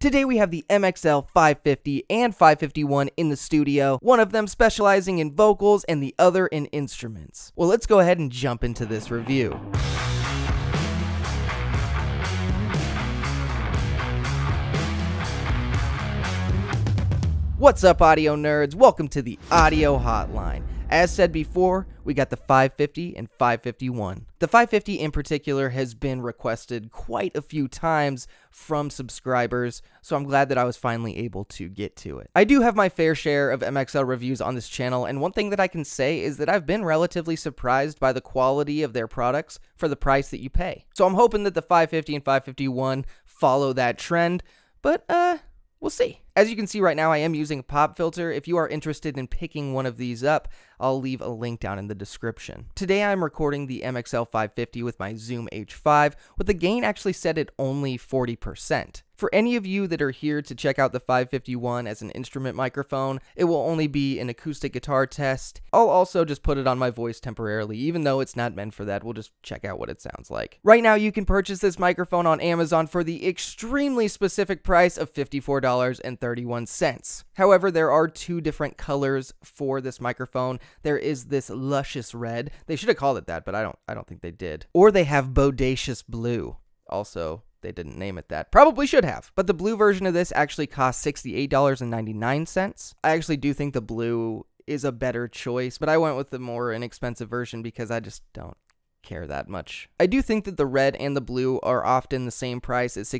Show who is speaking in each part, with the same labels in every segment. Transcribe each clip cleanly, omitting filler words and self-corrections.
Speaker 1: Today we have the MXL 550 and 551 in the studio, one of them specializing in vocals and the other in instruments. Well, let's go ahead and jump into this review. What's up, audio nerds? Welcome to the Audio Hotline. As said before, we got the 550 and 551. The 550 in particular has been requested quite a few times from subscribers, so I'm glad that I was finally able to get to it. I do have my fair share of MXL reviews on this channel, and one thing that I can say is that I've been relatively surprised by the quality of their products for the price that you pay. So I'm hoping that the 550 and 551 follow that trend, but we'll see. As you can see right now, I am using a pop filter. If you are interested in picking one of these up, I'll leave a link down in the description. Today I'm recording the MXL 550 with my Zoom H5, with the gain actually set at only 40%. For any of you that are here to check out the 551 as an instrument microphone, it will only be an acoustic guitar test. I'll also just put it on my voice temporarily, even though it's not meant for that. We'll just check out what it sounds like. Right now, you can purchase this microphone on Amazon for the extremely specific price of $54.31. However, there are two different colors for this microphone. There is this luscious red. They should have called it that, but I don't think they did. Or they have bodacious blue. Also, they didn't name it that. Probably should have. But the blue version of this actually costs $68.99. I actually do think the blue is a better choice, but I went with the more inexpensive version because I just don't care that much. I do think that the red and the blue are often the same price at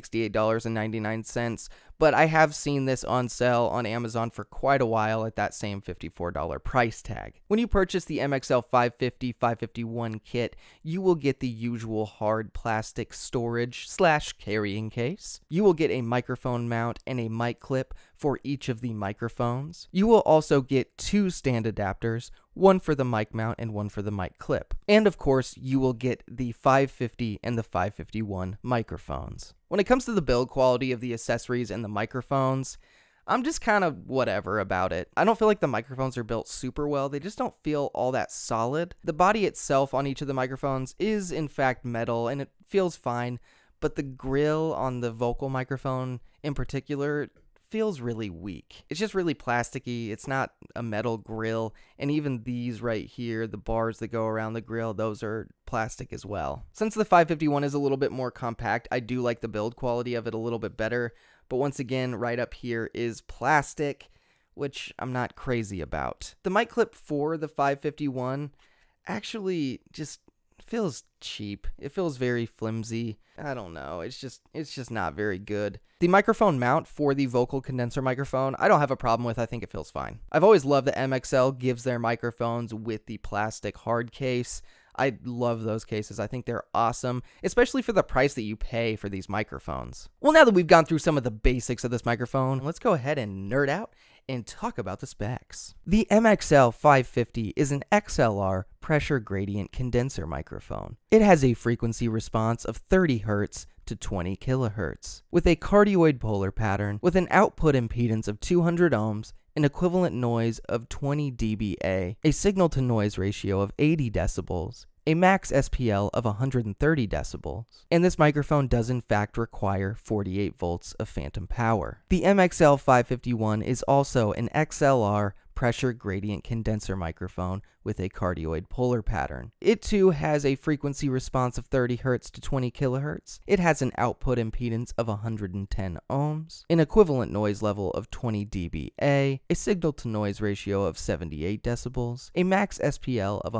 Speaker 1: $68.99, but I have seen this on sale on Amazon for quite a while at that same $54 price tag. When you purchase the MXL 550 551 kit, you will get the usual hard plastic storage / carrying case. You will get a microphone mount and a mic clip for each of the microphones. You will also get two stand adapters, one for the mic mount and one for the mic clip. And of course, you will get the 550 and the 551 microphones. When it comes to the build quality of the accessories and the microphones, I'm just kind of whatever about it. I don't feel like the microphones are built super well. They just don't feel all that solid. The body itself on each of the microphones is in fact metal and it feels fine, but the grill on the vocal microphone in particular feels really weak. It's just really plasticky. It's not a metal grill, and even these right here, the bars that go around the grill, those are plastic as well. Since the 551 is a little bit more compact, I do like the build quality of it a little bit better, but once again, right up here is plastic, which I'm not crazy about. The mic clip for the 551 actually just feels cheap. It feels very flimsy. I don't know. It's just not very good. The microphone mount for the vocal condenser microphone, I don't have a problem with. I think it feels fine. I've always loved that MXL gives their microphones with the plastic hard case. I love those cases. I think they're awesome, especially for the price that you pay for these microphones. Well, now that we've gone through some of the basics of this microphone, let's go ahead and nerd out and talk about the specs. The MXL 550 is an XLR pressure gradient condenser microphone. It has a frequency response of 30 Hz to 20 kHz, with a cardioid polar pattern with an output impedance of 200 ohms, an equivalent noise of 20 dBA, a signal-to-noise ratio of 80 decibels, a max SPL of 130 decibels, and this microphone does in fact require 48 volts of phantom power. The MXL 551 is also an XLR pressure gradient condenser microphone with a cardioid polar pattern. It too has a frequency response of 30 Hz to 20 kHz. It has an output impedance of 110 ohms, an equivalent noise level of 20 dBA, a signal-to-noise ratio of 78 decibels, a max SPL of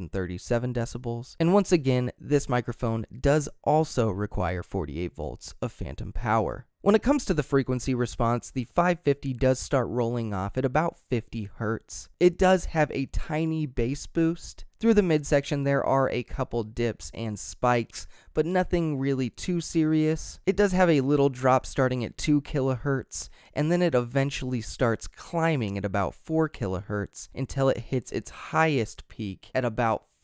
Speaker 1: 137 decibels, and once again, this microphone does also require 48 volts of phantom power. When it comes to the frequency response, the 550 does start rolling off at about 50 Hz. It does have a tiny bass boost. Through the midsection, there are a couple dips and spikes, but nothing really too serious. It does have a little drop starting at 2 kHz, and then it eventually starts climbing at about 4 kHz until it hits its highest peak at about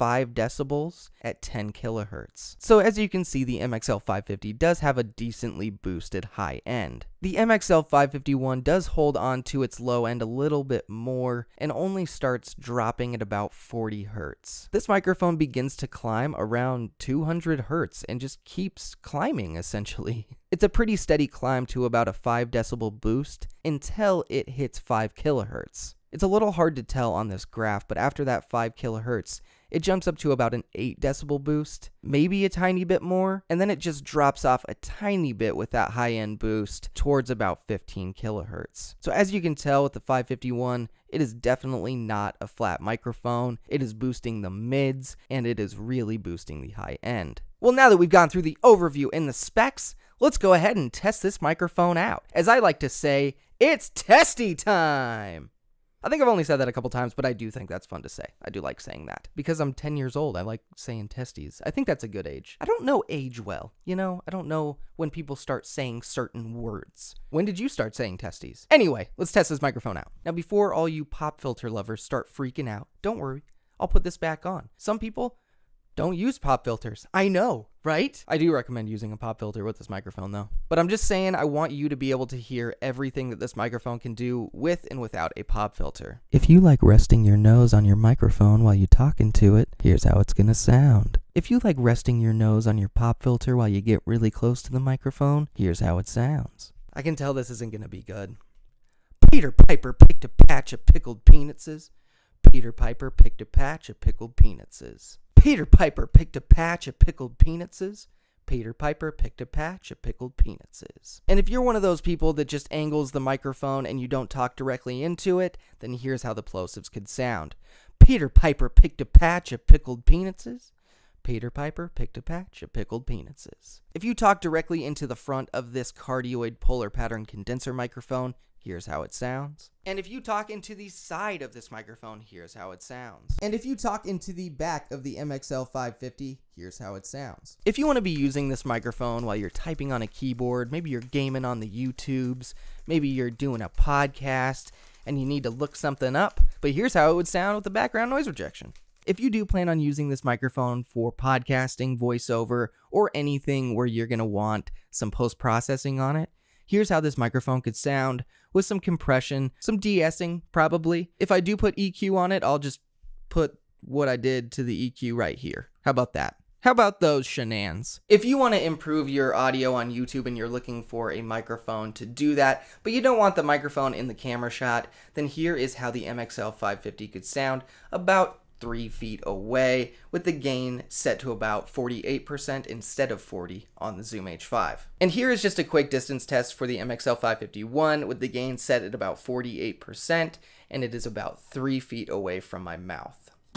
Speaker 1: 5 decibels at 10 kilohertz. So as you can see, the MXL 550 does have a decently boosted high end. The MXL 551 does hold on to its low end a little bit more and only starts dropping at about 40 hertz. This microphone begins to climb around 200 hertz and just keeps climbing essentially. It's a pretty steady climb to about a 5 decibel boost until it hits 5 kilohertz. It's a little hard to tell on this graph, but after that 5 kilohertz, it jumps up to about an 8 decibel boost, maybe a tiny bit more, and then it just drops off a tiny bit with that high-end boost towards about 15 kilohertz. So as you can tell with the 551, it is definitely not a flat microphone. It is boosting the mids, and it is really boosting the high end. Well, now that we've gone through the overview and the specs, let's go ahead and test this microphone out. As I like to say, it's testy time! I think I've only said that a couple times, but I do think that's fun to say. I do like saying that. Because I'm 10 years old, I like saying testes. I think that's a good age. I don't know age well, you know? I don't know when people start saying certain words. When did you start saying testes? Anyway, let's test this microphone out. Now, before all you pop filter lovers start freaking out, don't worry, I'll put this back on. Some people don't use pop filters. I know, right? I do recommend using a pop filter with this microphone though. But I'm just saying I want you to be able to hear everything that this microphone can do with and without a pop filter. If you like resting your nose on your microphone while you talk into it, here's how it's gonna sound. If you like resting your nose on your pop filter while you get really close to the microphone, here's how it sounds. I can tell this isn't gonna be good. Peter Piper picked a patch of pickled peanuts. Peter Piper picked a patch of pickled peanuts. Peter Piper picked a patch of pickled peanuts. Peter Piper picked a patch of pickled peanuts. And if you're one of those people that just angles the microphone and you don't talk directly into it, then here's how the plosives could sound. Peter Piper picked a patch of pickled peanuts. Peter Piper picked a patch of pickled peanuts. If you talk directly into the front of this cardioid polar pattern condenser microphone, here's how it sounds. And if you talk into the side of this microphone, here's how it sounds. And if you talk into the back of the MXL 550, here's how it sounds. If you want to be using this microphone while you're typing on a keyboard, maybe you're gaming on the YouTubes, maybe you're doing a podcast, and you need to look something up, but here's how it would sound with the background noise rejection. If you do plan on using this microphone for podcasting, voiceover, or anything where you're going to want some post-processing on it, here's how this microphone could sound with some compression, some de-essing probably. If I do put EQ on it, I'll just put what I did to the EQ right here. How about that? How about those shenanigans? If you want to improve your audio on YouTube and you're looking for a microphone to do that, but you don't want the microphone in the camera shot, then here is how the MXL 550 could sound about 3 feet away, with the gain set to about 48% instead of 40 on the Zoom H5. And here is just a quick distance test for the MXL 551 with the gain set at about 48%, and it is about 3 feet away from my mouth.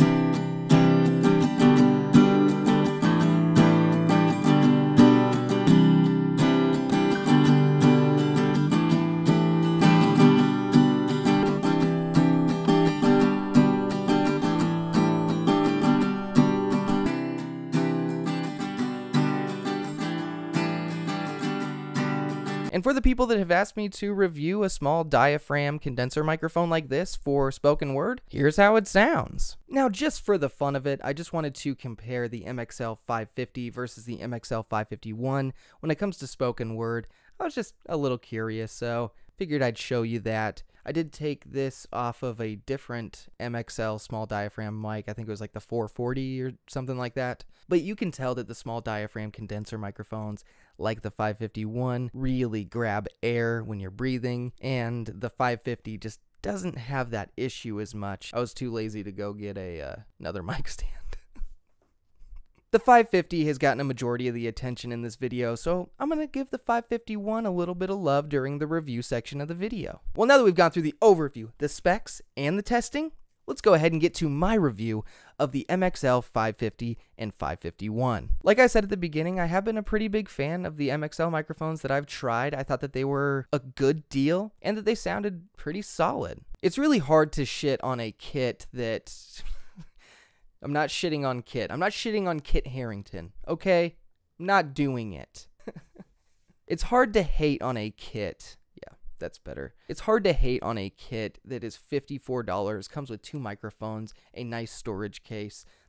Speaker 1: And for the people that have asked me to review a small diaphragm condenser microphone like this for spoken word, here's how it sounds. Now, just for the fun of it, I just wanted to compare the MXL 550 versus the MXL 551 when it comes to spoken word. I was just a little curious, so figured I'd show you that. I did take this off of a different MXL small diaphragm mic. I think it was like the 440 or something like that. But you can tell that the small diaphragm condenser microphones, like the 551, really grab air when you're breathing, and the 550 just doesn't have that issue as much. I was too lazy to go get another mic stand. The 550 has gotten a majority of the attention in this video, so I'm going to give the 551 a little bit of love during the review section of the video. Well, now that we've gone through the overview, the specs, and the testing, let's go ahead and get to my review of the MXL 550 and 551. Like I said at the beginning, I have been a pretty big fan of the MXL microphones that I've tried. I thought that they were a good deal and that they sounded pretty solid. It's really hard to shit on a kit that... I'm not shitting on Kit. I'm not shitting on Kit Harington, okay? I'm not doing it. It's hard to hate on a kit. Yeah, that's better. It's hard to hate on a kit that is $54, comes with 2 microphones, a nice storage case,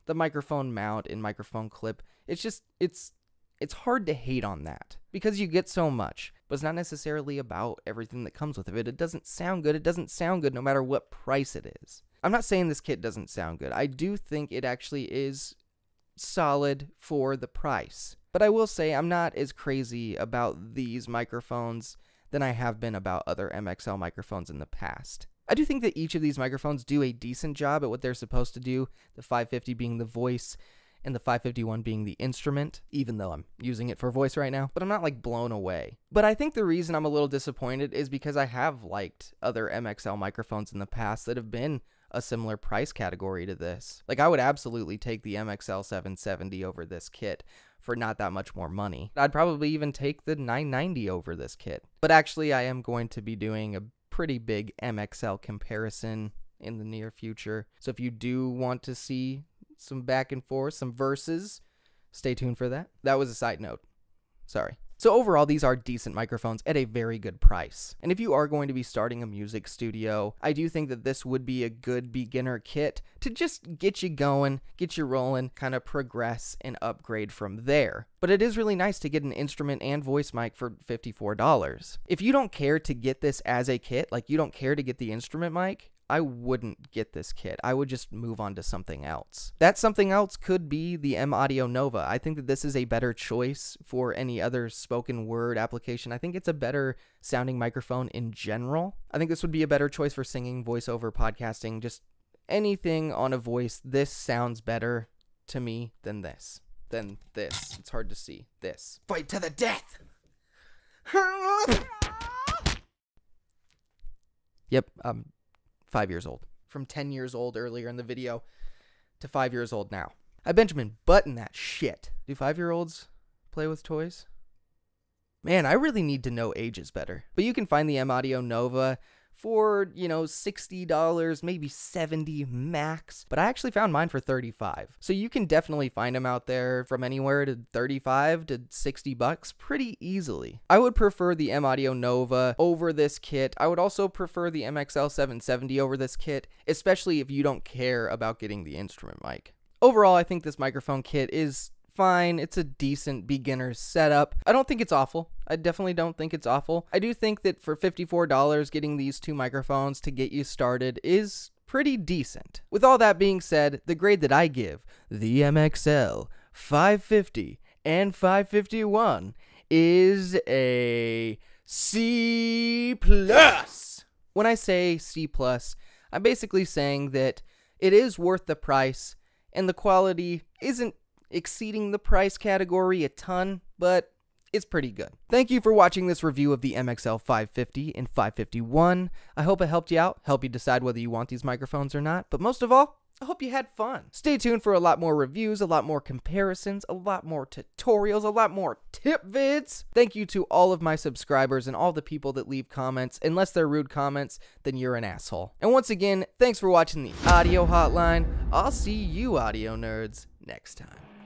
Speaker 1: the microphone mount and microphone clip, it's just, it's hard to hate on that because you get so much, but it's not necessarily about everything that comes with it. It doesn't sound good. It doesn't sound good no matter what price it is. I'm not saying this kit doesn't sound good. I do think it actually is solid for the price. But I will say I'm not as crazy about these microphones than I have been about other MXL microphones in the past. I do think that each of these microphones do a decent job at what they're supposed to do, the 550 being the voice and the 551 being the instrument, even though I'm using it for voice right now, but I'm not like blown away. But I think the reason I'm a little disappointed is because I have liked other MXL microphones in the past that have been a similar price category to this. Like, I would absolutely take the MXL 770 over this kit for not that much more money. I'd probably even take the 990 over this kit. But actually, I am going to be doing a pretty big MXL comparison in the near future. So if you do want to see some back and forth, some verses, stay tuned for that. That was a side note. Sorry. So overall, these are decent microphones at a very good price. And if you are going to be starting a music studio, I do think that this would be a good beginner kit to just get you going, get you rolling, kind of progress and upgrade from there. But it is really nice to get an instrument and voice mic for $54. If you don't care to get this as a kit, like you don't care to get the instrument mic, I wouldn't get this kit. I would just move on to something else. That something else could be the M Audio Nova. I think that this is a better choice for any other spoken word application. I think it's a better sounding microphone in general. I think this would be a better choice for singing, voiceover, podcasting, just anything on a voice. This sounds better to me than this. It's hard to see. This. Fight to the death! Yep, 5 years old. From 10 years old earlier in the video to 5 years old now. I Benjamin Button that shit. Do 5-year-olds play with toys? Man, I really need to know ages better. But you can find the M Audio Nova for, $60, maybe $70 max. But I actually found mine for $35. So you can definitely find them out there from anywhere to $35 to $60 pretty easily. I would prefer the M Audio Nova over this kit. I would also prefer the MXL 770 over this kit, especially if you don't care about getting the instrument mic. Overall, I think this microphone kit is fine. It's a decent beginner setup. I don't think it's awful. I definitely don't think it's awful. I do think that for $54, getting these two microphones to get you started is pretty decent. With all that being said, the grade that I give the MXL 550 and 551 is a C+. When I say C+, I'm basically saying that it is worth the price and the quality isn't exceeding the price category a ton, but it's pretty good. Thank you for watching this review of the MXL 550 and 551. I hope it helped you out, help you decide whether you want these microphones or not, but most of all, I hope you had fun. Stay tuned for a lot more reviews, a lot more comparisons, a lot more tutorials, a lot more tip vids. Thank you to all of my subscribers and all the people that leave comments. Unless they're rude comments, then you're an asshole. And once again, thanks for watching the Audio Hotline. I'll see you audio nerds next time.